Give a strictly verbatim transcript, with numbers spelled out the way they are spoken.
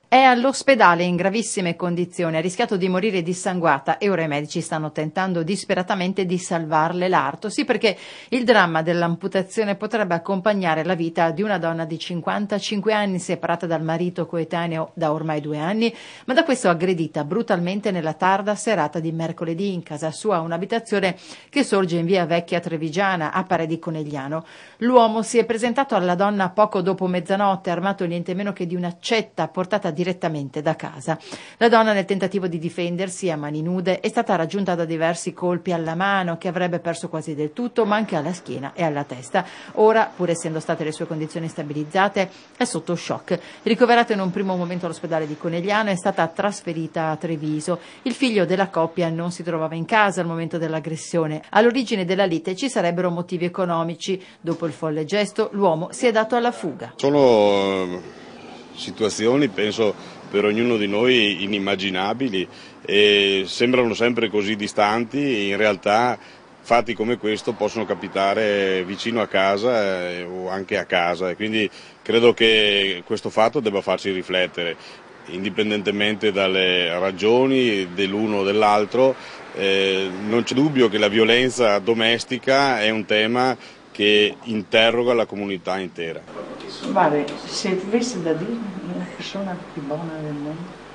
È all'ospedale in gravissime condizioni, ha rischiato di morire dissanguata e ora i medici stanno tentando disperatamente di salvarle l'arto. Sì, perché il dramma dell'amputazione potrebbe accompagnare la vita di una donna di cinquantacinque anni, separata dal marito coetaneo da ormai due anni, ma da questo aggredita brutalmente nella tarda serata di mercoledì in casa sua, un'abitazione che sorge in via Vecchia Trevigiana, a Parè di Conegliano. L'uomo si è presentato alla donna poco dopo mezzanotte, armato niente meno che di un'accetta portata direttamente da casa. La donna, nel tentativo di difendersi a mani nude, è stata raggiunta da diversi colpi alla mano, che avrebbe perso quasi del tutto, ma anche alla schiena e alla testa. Ora, pur essendo state le sue condizioni stabilizzate, è sotto shock. Ricoverata in un primo momento all'ospedale di Conegliano, è stata trasferita a Treviso. Il figlio della coppia non si trovava in casa al momento dell'aggressione. All'origine della lite ci sarebbero motivi economici. Dopo il folle gesto, l'uomo si è dato alla fuga. Sono situazioni, penso, per ognuno di noi inimmaginabili e sembrano sempre così distanti. In realtà fatti come questo possono capitare vicino a casa eh, o anche a casa, e quindi credo che questo fatto debba farci riflettere, indipendentemente dalle ragioni dell'uno o dell'altro. Eh, non c'è dubbio che la violenza domestica è un tema che interroga la comunità intera. Guarda, se avessi da dire, la persona più buona del mondo.